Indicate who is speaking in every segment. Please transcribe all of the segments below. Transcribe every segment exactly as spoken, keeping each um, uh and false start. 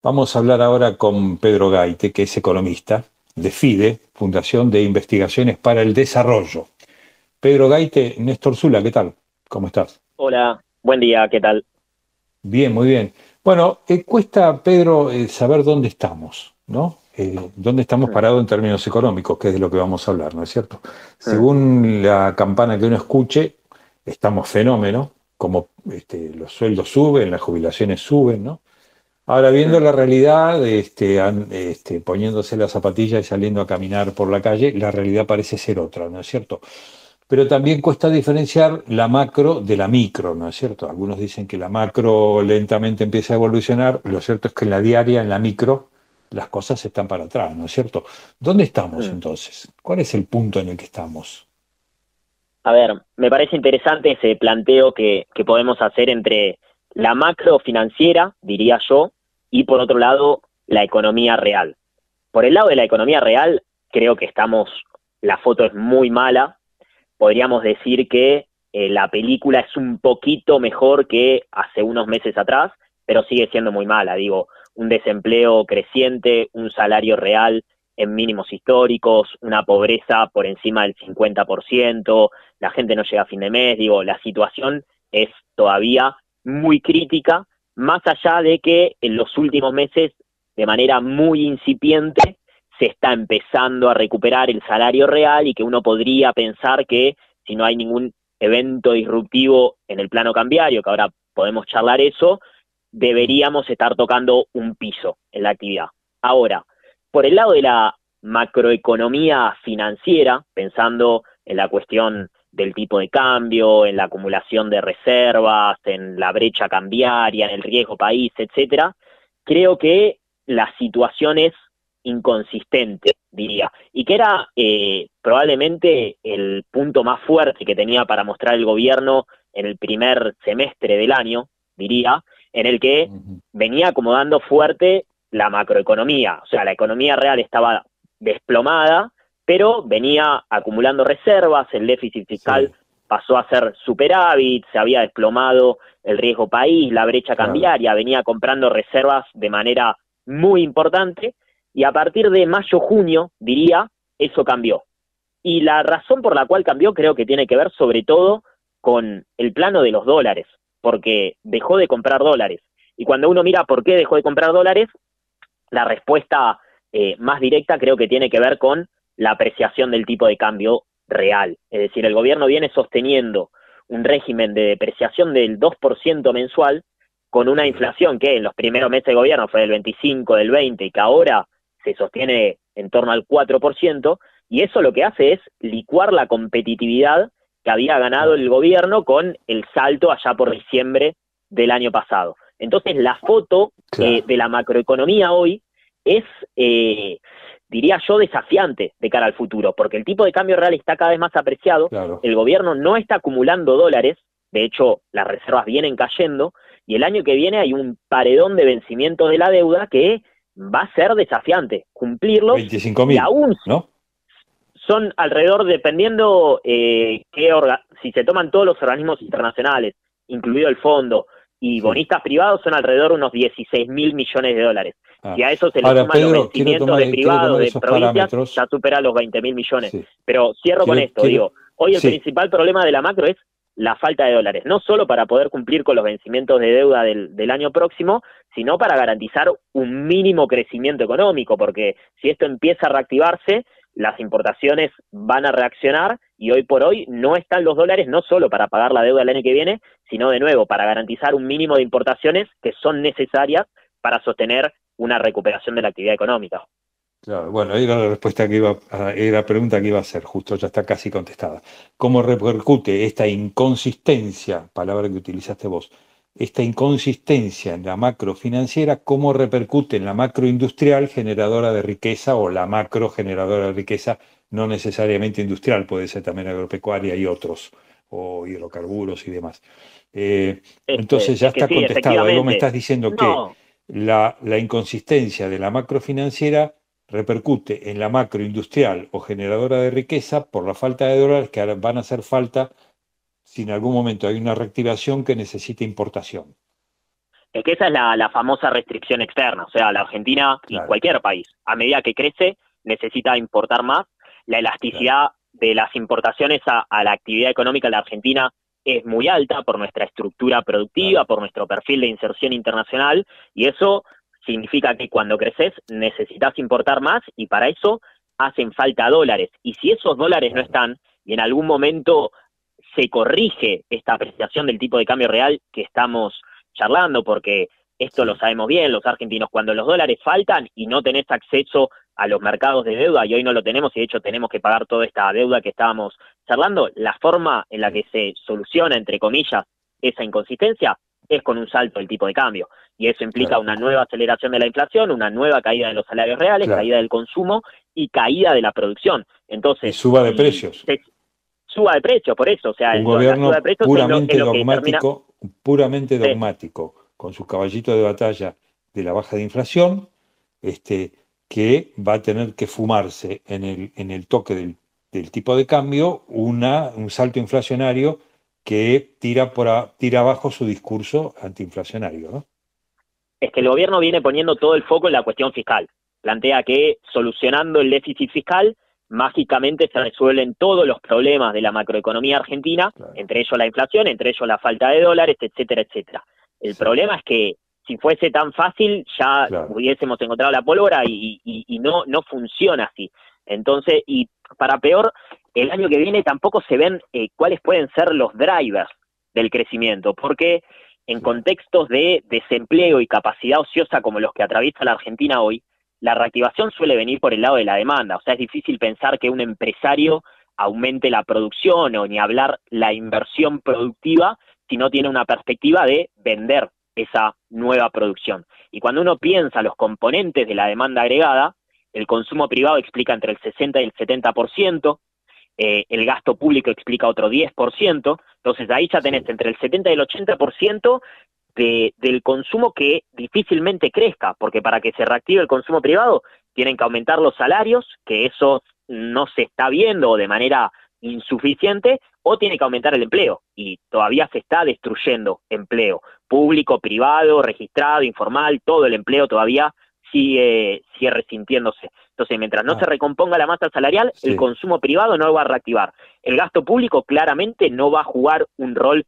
Speaker 1: Vamos a hablar ahora con Pedro Gaite, que es economista de FIDE, Fundación de Investigaciones para el Desarrollo. Pedro Gaite, Néstor Zula, ¿qué tal? ¿Cómo estás?
Speaker 2: Hola, buen día, ¿qué tal?
Speaker 1: Bien, muy bien. Bueno, eh, cuesta, Pedro, eh, saber dónde estamos, ¿no? Eh, dónde estamos
Speaker 2: Mm,
Speaker 1: parados en términos económicos, que es de lo que vamos a hablar, ¿no es cierto?
Speaker 2: mm,
Speaker 1: Según la campana que uno escuche, estamos fenómeno, como este, los sueldos suben, las jubilaciones suben, ¿no? Ahora, viendo
Speaker 2: mm.
Speaker 1: la realidad, este, an- este, poniéndose las zapatillas y saliendo a caminar por la calle, la realidad parece ser otra, ¿no es cierto? Pero también cuesta diferenciar la macro de la micro, ¿no es cierto? Algunos dicen que la macro lentamente empieza a evolucionar, lo cierto es que en la diaria, en la micro, las cosas están para atrás, ¿no es cierto? ¿Dónde estamos
Speaker 2: mm.
Speaker 1: entonces? ¿Cuál es el punto en el que estamos?
Speaker 2: A ver, me parece interesante ese planteo que, que podemos hacer entre la macro financiera, diría yo, y por otro lado, la economía real. Por el lado de la economía real, creo que estamos, la foto es muy mala. Podríamos decir que eh, la película es un poquito mejor que hace unos meses atrás, pero sigue siendo muy mala. Digo, un desempleo creciente, un salario real en mínimos históricos, una pobreza por encima del cincuenta por ciento, la gente no llega a fin de mes. Digo, la situación es todavía muy crítica, más allá de que en los últimos meses, de manera muy incipiente, se está empezando a recuperar el salario real y que uno podría pensar que si no hay ningún evento disruptivo en el plano cambiario, que ahora podemos charlar eso,
Speaker 1: Mm.
Speaker 2: deberíamos estar tocando un piso en la actividad. Ahora, por el lado de la macroeconomía financiera, pensando en la cuestión del tipo de cambio, en la acumulación de reservas, en la brecha cambiaria, en el riesgo país, etcétera, creo que la situación es inconsistente, diría, y que era eh, probablemente el punto más fuerte que tenía para mostrar el gobierno en el primer semestre del año, diría, en el que
Speaker 1: Ujú.
Speaker 2: venía acomodando fuerte la macroeconomía, o sea, la economía real estaba desplomada, pero venía acumulando reservas, el déficit fiscal
Speaker 1: Sí,
Speaker 2: pasó a ser superávit, se había desplomado el riesgo país, la brecha
Speaker 1: claro.
Speaker 2: cambiaria, venía comprando reservas de manera muy importante, y a partir de mayo-junio, diría, eso cambió. Y la razón por la cual cambió creo que tiene que ver sobre todo con el plano de los dólares, porque dejó de comprar dólares. Y cuando uno mira por qué dejó de comprar dólares, la respuesta eh, más directa creo que tiene que ver con la apreciación del tipo de cambio real. Es decir, el gobierno viene sosteniendo un régimen de depreciación del dos por ciento mensual con una
Speaker 1: Sí.
Speaker 2: inflación que en los primeros meses de gobierno fue del veinticinco, del veinte, y que ahora se sostiene en torno al cuatro por ciento, y eso lo que hace es licuar la competitividad que había ganado
Speaker 1: Claro,
Speaker 2: el gobierno con el salto allá por diciembre del año pasado. Entonces, la foto eh,
Speaker 1: claro,
Speaker 2: de la macroeconomía hoy es, eh, diría yo, desafiante de cara al futuro, porque el tipo de cambio real está cada vez más apreciado,
Speaker 1: claro.
Speaker 2: el gobierno no está acumulando dólares, de hecho, las reservas vienen cayendo, y el año que viene hay un paredón de vencimientos de la deuda que va a ser desafiante cumplirlos,
Speaker 1: Veinticinco
Speaker 2: y
Speaker 1: mil,
Speaker 2: aún
Speaker 1: ¿no?
Speaker 2: son alrededor, dependiendo eh, qué orga si se toman todos los organismos internacionales, incluido el fondo, y
Speaker 1: Sí.
Speaker 2: bonistas privados, son alrededor de unos dieciséis mil millones de dólares.
Speaker 1: Ah.
Speaker 2: Si a eso se le
Speaker 1: Ahora,
Speaker 2: suman los
Speaker 1: Pedro, quiero
Speaker 2: vencimientos de
Speaker 1: tomar, quiero
Speaker 2: privados,
Speaker 1: tomar
Speaker 2: de
Speaker 1: esos
Speaker 2: provincias, ya
Speaker 1: parámetros.
Speaker 2: supera los veinte mil millones.
Speaker 1: Sí.
Speaker 2: Pero cierro con
Speaker 1: Quiero,
Speaker 2: esto,
Speaker 1: quiero,
Speaker 2: digo, hoy el
Speaker 1: sí,
Speaker 2: principal problema de la macro es la falta de dólares, no solo para poder cumplir con los vencimientos de deuda del, del año próximo, sino para garantizar un mínimo crecimiento económico, porque si esto empieza a reactivarse, las importaciones van a reaccionar, y hoy por hoy no están los dólares no solo para pagar la deuda del año que viene, sino de nuevo para garantizar un mínimo de importaciones que son necesarias para sostener una recuperación de la actividad económica.
Speaker 1: claro. Bueno, era la respuesta que iba a, era la pregunta que iba a hacer, justo ya está casi contestada. ¿Cómo repercute esta inconsistencia, palabra que utilizaste vos, esta inconsistencia en la macro financiera, cómo repercute en la macro industrial generadora de riqueza o la macro generadora de riqueza no necesariamente industrial, puede ser también agropecuaria y otros, o hidrocarburos y demás? Eh,
Speaker 2: Este,
Speaker 1: entonces ya
Speaker 2: es que
Speaker 1: está
Speaker 2: sí,
Speaker 1: contestado. Ahí vos me
Speaker 2: efectivamente.
Speaker 1: estás diciendo que
Speaker 2: No,
Speaker 1: la, la inconsistencia de la macro financiera repercute en la macro industrial o generadora de riqueza por la falta de dólares que ahora van a hacer falta si en algún momento hay una reactivación que necesite importación.
Speaker 2: Es que esa es la, la famosa restricción externa, o sea, la Argentina y
Speaker 1: Claro,
Speaker 2: cualquier país, a medida que crece, necesita importar más. La
Speaker 1: claro,
Speaker 2: elasticidad de las importaciones a, a la actividad económica de la Argentina es muy alta por nuestra estructura productiva,
Speaker 1: claro,
Speaker 2: por nuestro perfil de inserción internacional, y eso significa que cuando creces necesitas importar más y para eso hacen falta dólares. Y si esos dólares no
Speaker 1: claro.
Speaker 2: están y en algún momento se corrige esta apreciación del tipo de cambio real que estamos charlando, porque esto lo
Speaker 1: Sí,
Speaker 2: sabemos bien los argentinos, cuando los dólares faltan y no tenés acceso a los mercados de deuda, y hoy no lo tenemos, y de hecho tenemos que pagar toda esta deuda que estábamos charlando, la forma en la
Speaker 1: sí,
Speaker 2: que se soluciona, entre comillas, esa inconsistencia es con un salto del tipo de cambio. Y eso implica
Speaker 1: claro,
Speaker 2: una nueva aceleración de la inflación, una nueva caída de los salarios reales,
Speaker 1: claro.
Speaker 2: caída del consumo y caída de la producción.
Speaker 1: Y
Speaker 2: Entonces,
Speaker 1: suba de
Speaker 2: si
Speaker 1: precios.
Speaker 2: se suba de precio, por eso, o sea,
Speaker 1: Un
Speaker 2: lo- la suba de
Speaker 1: gobierno
Speaker 2: precios es lo, es
Speaker 1: puramente
Speaker 2: lo que termina.
Speaker 1: dogmático, puramente
Speaker 2: Sí,
Speaker 1: dogmático, con sus caballitos de batalla de la baja de inflación, este, que va a tener que fumarse en el, en el toque del, del tipo de cambio una, un salto inflacionario que tira, por a- tira abajo su discurso antiinflacionario, ¿no?
Speaker 2: es que el gobierno viene poniendo todo el foco en la cuestión fiscal. Plantea que solucionando el déficit fiscal, mágicamente se resuelven todos los problemas de la macroeconomía argentina,
Speaker 1: Claro,
Speaker 2: entre ellos la inflación, entre ellos la falta de dólares, etcétera, etcétera. El
Speaker 1: sí,
Speaker 2: problema es que si fuese tan fácil, ya
Speaker 1: claro,
Speaker 2: hubiésemos encontrado la pólvora y, y, y no, no funciona así. Entonces, y para peor, el año que viene tampoco se ven eh, cuáles pueden ser los drivers del crecimiento, porque en
Speaker 1: claro.
Speaker 2: contextos de desempleo y capacidad ociosa como los que atraviesa la Argentina hoy, la reactivación suele venir por el lado de la demanda. O sea, es difícil pensar que un empresario aumente la producción o ni hablar la inversión productiva si no tiene una perspectiva de vender esa nueva producción. Y cuando uno piensa los componentes de la demanda agregada, el consumo privado explica entre el sesenta y el setenta por ciento, eh, el gasto público explica otro diez por ciento, entonces ahí ya tenés
Speaker 1: Sí,
Speaker 2: entre el setenta y el ochenta por ciento de, del consumo que difícilmente crezca, porque para que se reactive el consumo privado tienen que aumentar los salarios, que eso no se está viendo de manera insuficiente, o tiene que aumentar el empleo, y todavía se está destruyendo empleo, público, privado, registrado, informal, todo el empleo todavía sigue, sigue resintiéndose. Entonces, mientras no se
Speaker 1: ah,
Speaker 2: recomponga la masa salarial, el
Speaker 1: sí,
Speaker 2: consumo privado no va a reactivar. El gasto público claramente no va a jugar un rol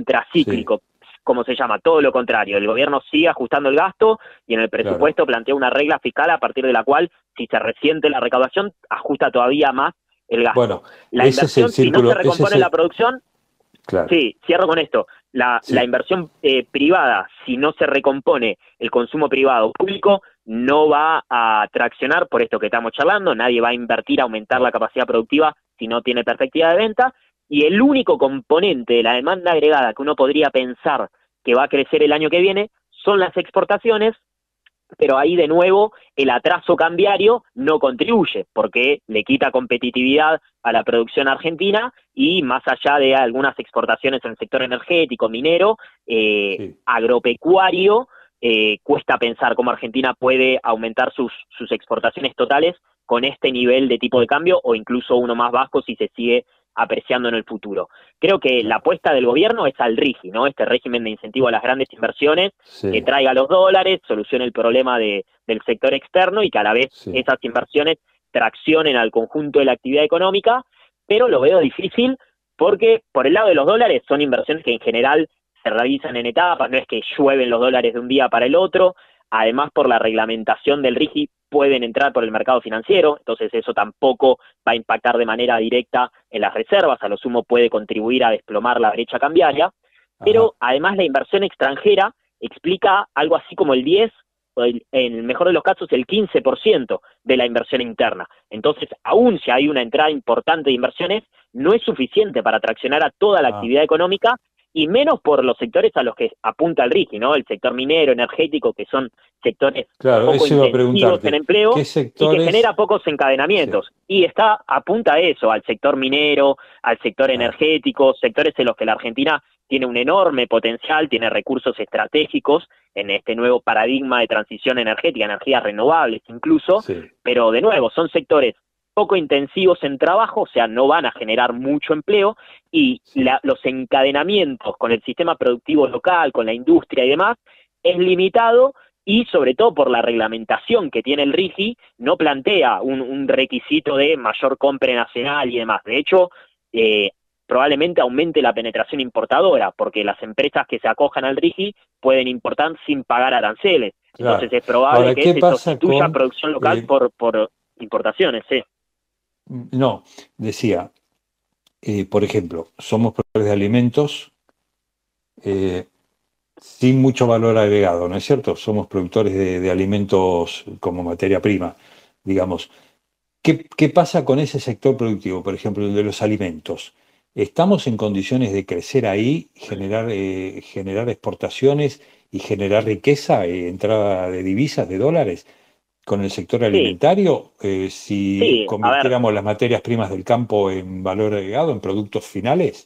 Speaker 1: sí,
Speaker 2: contracíclico, como se llama, todo lo contrario. El gobierno sigue ajustando el gasto y en el
Speaker 1: claro.
Speaker 2: presupuesto plantea una regla fiscal a partir de la cual, si se resiente la recaudación, ajusta todavía más el gasto.
Speaker 1: Bueno,
Speaker 2: La
Speaker 1: ese es el
Speaker 2: inversión, si no se
Speaker 1: círculo, ese es
Speaker 2: recompone la
Speaker 1: el,
Speaker 2: producción,
Speaker 1: claro,
Speaker 2: sí, cierro con esto. La, la
Speaker 1: sí,
Speaker 2: inversión eh, privada, si no se recompone el consumo privado público, no va a traccionar por esto que estamos charlando, nadie va a invertir a aumentar la
Speaker 1: claro,
Speaker 2: capacidad productiva si no tiene perspectiva de venta, y el único componente de la demanda agregada que uno podría pensar que va a crecer el año que viene son las exportaciones, pero ahí de nuevo el atraso cambiario no contribuye porque le quita competitividad a la producción argentina y más allá de algunas exportaciones en el sector energético, minero, eh,
Speaker 1: sí.
Speaker 2: agropecuario, eh, cuesta pensar cómo Argentina puede aumentar sus, sus exportaciones totales con este nivel de tipo de cambio o incluso uno más bajo si se sigue apreciando en el futuro. Creo que la
Speaker 1: Claro,
Speaker 2: apuesta del gobierno es al RIGI, ¿no? Este régimen de incentivo a las grandes inversiones, que
Speaker 1: sí,
Speaker 2: traiga los dólares, solucione el problema de, del sector externo y que a la vez
Speaker 1: sí,
Speaker 2: esas inversiones traccionen al conjunto de la actividad económica, pero lo veo difícil porque por el lado de los dólares son inversiones que en general se realizan en etapas, no es que llueven los dólares de un día para el otro, además por la reglamentación del RIGI pueden entrar por el mercado financiero, entonces eso tampoco va a impactar de manera directa en las reservas, a lo sumo puede contribuir a desplomar la brecha cambiaria,
Speaker 1: ajá,
Speaker 2: pero además la inversión extranjera explica algo así como el diez, o el, en el mejor de los casos el quince por ciento de la inversión interna. Entonces, aún si hay una entrada importante de inversiones, no es suficiente para traccionar a toda la
Speaker 1: ah,
Speaker 2: actividad económica y menos por los sectores a los que apunta el RIGI, ¿no? El sector minero, energético, que son sectores
Speaker 1: claro,
Speaker 2: poco
Speaker 1: eso iba a
Speaker 2: intensivos en
Speaker 1: preguntarte,
Speaker 2: empleo
Speaker 1: ¿qué
Speaker 2: y que genera
Speaker 1: sectores?
Speaker 2: pocos
Speaker 1: Sí,
Speaker 2: encadenamientos. Y está apunta a eso, al sector minero, al sector
Speaker 1: ah,
Speaker 2: energético, sectores en los que la Argentina tiene un enorme potencial, tiene recursos estratégicos en este nuevo paradigma de transición energética, energías renovables incluso,
Speaker 1: sí,
Speaker 2: pero de nuevo, son sectores poco intensivos en trabajo, o sea, no van a generar mucho empleo, y
Speaker 1: sí,
Speaker 2: la, los encadenamientos con el sistema productivo local, con la industria y demás, es limitado y sobre todo por la reglamentación que tiene el RIGI, no plantea un, un requisito de mayor compra nacional y demás. De hecho, eh, probablemente aumente la penetración importadora, porque las empresas que se acojan al RIGI pueden importar sin pagar aranceles.
Speaker 1: Claro.
Speaker 2: Entonces es probable
Speaker 1: Ahora,
Speaker 2: que
Speaker 1: ¿qué
Speaker 2: se
Speaker 1: pasa
Speaker 2: sustituya
Speaker 1: con...?
Speaker 2: producción local
Speaker 1: eh,
Speaker 2: por, por importaciones, sí.
Speaker 1: no, decía, eh, por ejemplo, somos productores de alimentos eh, sin mucho valor agregado, ¿no es cierto? Somos productores de, de alimentos como materia prima, digamos. ¿Qué, qué pasa con ese sector productivo, por ejemplo, el de los alimentos? ¿Estamos en condiciones de crecer ahí, generar, eh, generar exportaciones y generar riqueza, eh, entrada de divisas, de dólares, con el sector
Speaker 2: Sí,
Speaker 1: alimentario? Eh, si
Speaker 2: sí, a ver,
Speaker 1: convirtiéramos las materias primas del campo en valor agregado, en productos finales.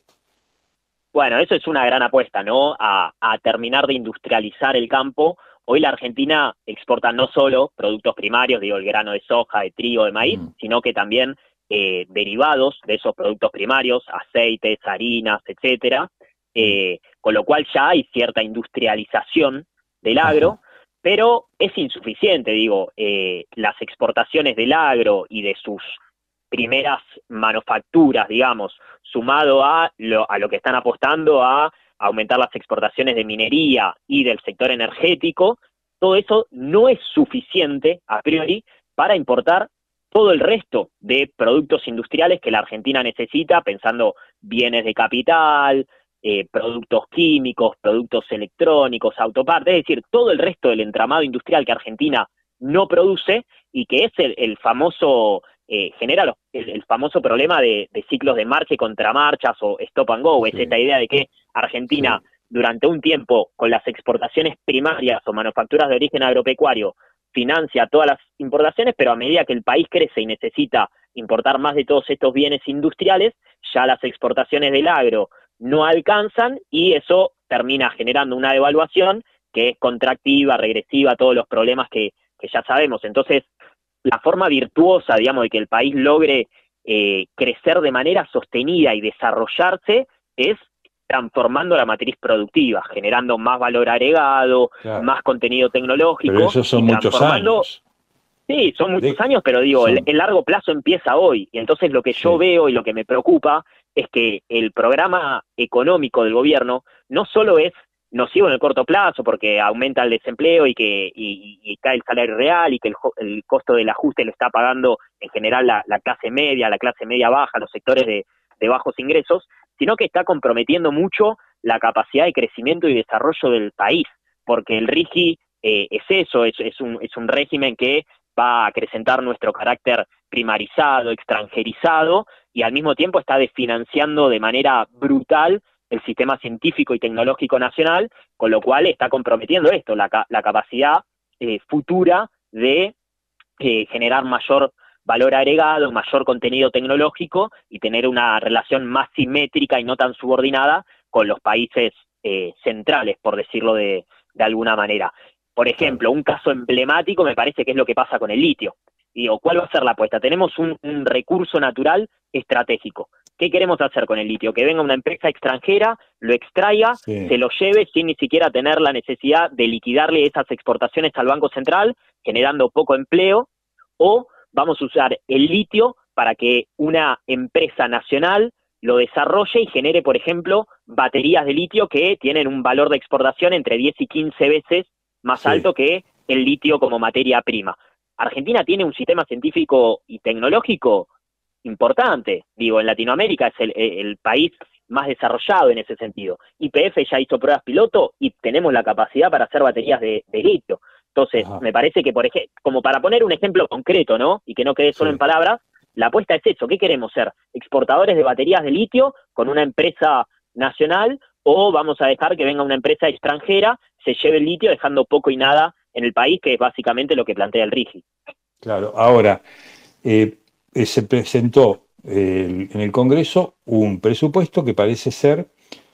Speaker 2: bueno, eso es una gran apuesta, ¿no? A, a terminar de industrializar el campo. Hoy la Argentina exporta no solo productos primarios, digo, el grano de soja, de trigo, de maíz,
Speaker 1: Mm,
Speaker 2: sino que también eh, derivados de esos productos primarios, aceites, harinas, etcétera.
Speaker 1: mm,
Speaker 2: Eh, con lo cual ya hay cierta industrialización del agro,
Speaker 1: ajá,
Speaker 2: pero es insuficiente, digo, eh, las exportaciones del agro y de sus primeras manufacturas, digamos, sumado a lo, a lo que están apostando a aumentar las exportaciones de minería y del sector energético, todo eso no es suficiente a priori para importar todo el resto de productos industriales que la Argentina necesita, pensando bienes de capital, eh, productos químicos, productos electrónicos, autopartes, es decir, todo el resto del entramado industrial que Argentina no produce y que es el, el famoso eh, genera los, el, el famoso problema de, de ciclos de marcha y contramarchas o stop and go. Es
Speaker 1: sí,
Speaker 2: esta idea de que Argentina
Speaker 1: sí,
Speaker 2: durante un tiempo con las exportaciones primarias o manufacturas de origen agropecuario financia todas las importaciones, pero a medida que el país crece y necesita importar más de todos estos bienes industriales, ya las exportaciones del agro no alcanzan y eso termina generando una devaluación que es contractiva, regresiva, todos los problemas que, que ya sabemos. Entonces, la forma virtuosa, digamos, de que el país logre eh, crecer de manera sostenida y desarrollarse es transformando la matriz productiva, generando más valor agregado,
Speaker 1: claro.
Speaker 2: más contenido
Speaker 1: Pero
Speaker 2: tecnológico
Speaker 1: esos
Speaker 2: y
Speaker 1: son muchos
Speaker 2: transformando.
Speaker 1: años.
Speaker 2: Sí, son muchos
Speaker 1: De,
Speaker 2: años, pero digo, el,
Speaker 1: son,
Speaker 2: el largo plazo empieza hoy. Y entonces lo que yo
Speaker 1: sí,
Speaker 2: veo y lo que me preocupa es que el programa económico del gobierno no solo es nocivo en el corto plazo porque aumenta el desempleo y que y, y cae el salario real y que el, el costo del ajuste lo está pagando en general la, la clase media, la clase media baja, los sectores de, de bajos ingresos, sino que está comprometiendo mucho la capacidad de crecimiento y desarrollo del país, porque el RIGI eh, es eso, es, es, un, es un régimen que va a acrecentar nuestro carácter primarizado, extranjerizado, y al mismo tiempo está desfinanciando de manera brutal el sistema científico y tecnológico nacional, con lo cual está comprometiendo esto, la, la capacidad eh, futura de eh, generar mayor valor agregado, mayor contenido tecnológico y tener una relación más simétrica y no tan subordinada con los países eh, centrales, por decirlo de, de alguna manera. Por
Speaker 1: claro.
Speaker 2: ejemplo, un caso emblemático me parece que es lo que pasa con el litio. Digo, ¿cuál va a ser la apuesta? Tenemos un, un recurso natural estratégico. ¿Qué queremos hacer con el litio? Que venga una empresa extranjera, lo extraiga,
Speaker 1: Sí,
Speaker 2: se lo lleve sin ni siquiera tener la necesidad de liquidarle esas exportaciones al Banco Central, generando poco empleo, o vamos a usar el litio para que una empresa nacional lo desarrolle y genere, por ejemplo, baterías de litio que tienen un valor de exportación entre diez y quince veces más
Speaker 1: sí.
Speaker 2: alto que el litio como materia prima. Argentina tiene un sistema científico y tecnológico importante. Digo, en Latinoamérica es el, el país más desarrollado en ese sentido. Y P F ya hizo pruebas piloto y tenemos la capacidad para hacer baterías de, de litio. Entonces,
Speaker 1: Ajá,
Speaker 2: me parece que, por ejemplo, como para poner un ejemplo concreto, ¿no? Y que no quede solo en
Speaker 1: sí.
Speaker 2: palabras, la apuesta es eso. ¿Qué queremos ser? ¿Exportadores de baterías de litio con una empresa nacional o vamos a dejar que venga una empresa extranjera, se lleve el litio dejando poco y nada en el país, que es básicamente lo que plantea el RIGI?
Speaker 1: Claro, ahora, eh, eh, se presentó eh, en el Congreso un presupuesto que parece ser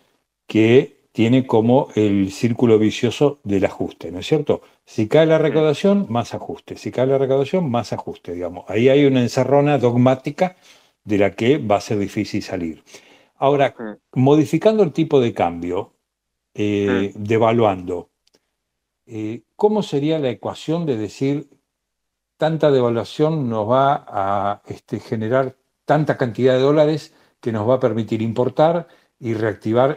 Speaker 1: que tiene como el círculo vicioso del ajuste, ¿no es cierto? Si cae la
Speaker 2: Mm,
Speaker 1: recaudación, más ajuste. Si cae la recaudación, más ajuste, digamos. Ahí hay una encerrona dogmática de la que va a ser difícil salir. Ahora,
Speaker 2: mm,
Speaker 1: modificando el tipo de cambio,
Speaker 2: mm.
Speaker 1: eh, devaluando, eh, ¿cómo sería la ecuación de decir tanta devaluación nos va a este, generar tanta cantidad de dólares que nos va a permitir importar y reactivar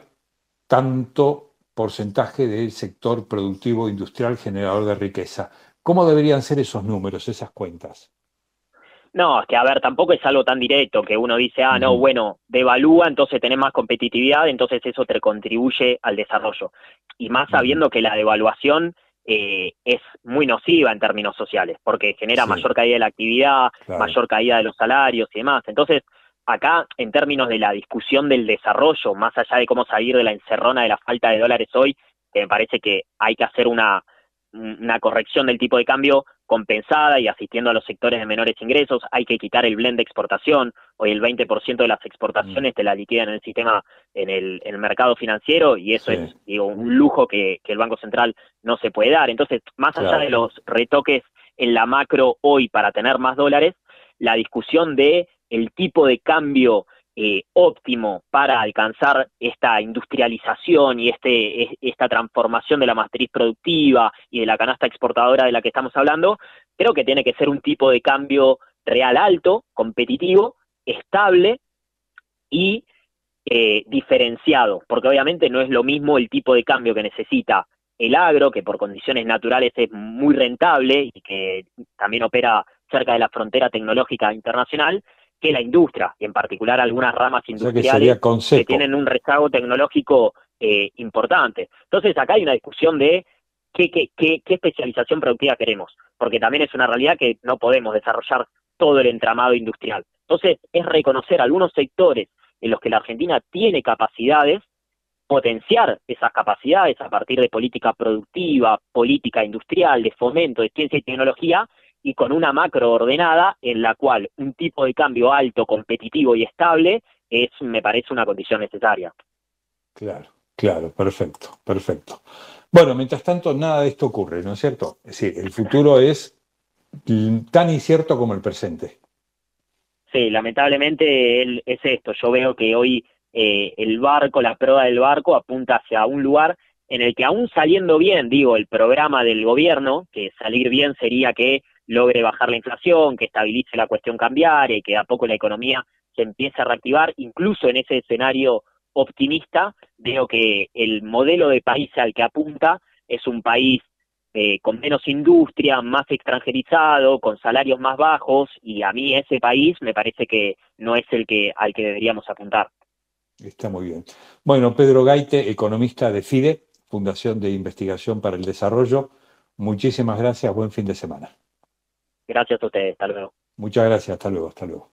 Speaker 1: tanto porcentaje del sector productivo industrial generador de riqueza? ¿Cómo deberían ser esos números, esas cuentas?
Speaker 2: No, es que a ver, tampoco es algo tan directo que uno dice, ah, no,
Speaker 1: Ujú,
Speaker 2: bueno, devalúa, entonces tenés más competitividad, entonces eso te contribuye al desarrollo. Y más
Speaker 1: ujú.
Speaker 2: sabiendo que la devaluación eh, es muy nociva en términos sociales, porque genera
Speaker 1: Sí,
Speaker 2: mayor caída de la actividad,
Speaker 1: claro.
Speaker 2: mayor caída de los salarios y demás. Entonces, acá, en términos de la discusión del desarrollo, más allá de cómo salir de la encerrona de la falta de dólares hoy, que me parece que hay que hacer una, una corrección del tipo de cambio compensada y asistiendo a los sectores de menores ingresos, hay que quitar el blend de exportación, hoy el veinte por ciento de las
Speaker 1: Mm,
Speaker 2: exportaciones te la liquidan en el sistema, en el, en el mercado financiero, y eso es,
Speaker 1: sí,
Speaker 2: digo, un lujo que, que el Banco Central no se puede dar. Entonces, más allá de
Speaker 1: claro.
Speaker 2: los retoques en la macro hoy para tener más dólares, la discusión de el tipo de cambio eh, óptimo para alcanzar esta industrialización y este, esta transformación de la matriz productiva y de la canasta exportadora de la que estamos hablando, creo que tiene que ser un tipo de cambio real alto, competitivo, estable y eh, diferenciado, porque obviamente no es lo mismo el tipo de cambio que necesita el agro, que por condiciones naturales es muy rentable y que también opera cerca de la frontera tecnológica internacional, que la industria, y en particular algunas ramas
Speaker 1: O sea que
Speaker 2: industriales
Speaker 1: sería con
Speaker 2: que
Speaker 1: cepo.
Speaker 2: tienen un rezago tecnológico eh, importante. Entonces acá hay una discusión de qué, qué, qué, qué especialización productiva queremos, porque también es una realidad que no podemos desarrollar todo el entramado industrial. Entonces es reconocer algunos sectores en los que la Argentina tiene capacidades, potenciar esas capacidades a partir de política productiva, política industrial, de fomento de ciencia y tecnología, y con una macro ordenada en la cual un tipo de cambio alto, competitivo y estable es, me parece, una condición necesaria.
Speaker 1: Claro, claro, perfecto, perfecto. Bueno, mientras tanto, nada de esto ocurre, ¿no es cierto? Es decir, el futuro es mm, tan incierto como el presente.
Speaker 2: Sí, lamentablemente él, es esto. Yo veo que hoy eh, el barco, la proa del barco apunta hacia un lugar en el que aún saliendo bien, digo, el programa del gobierno, que salir bien sería que logre bajar la inflación, que estabilice la cuestión cambiaria y que a poco la economía se empiece a reactivar, incluso en ese escenario optimista, veo que el modelo de país al que apunta es un país eh, con menos industria, más extranjerizado, con salarios más bajos, y a mí ese país me parece que no es el que al que deberíamos apuntar.
Speaker 1: Está muy bien. Bueno, Pedro Gaite, economista de FIDE, Fundación de Investigación para el Desarrollo. Muchísimas gracias, buen fin de semana.
Speaker 2: Gracias a ustedes, hasta luego.
Speaker 1: Muchas gracias, hasta luego, hasta luego.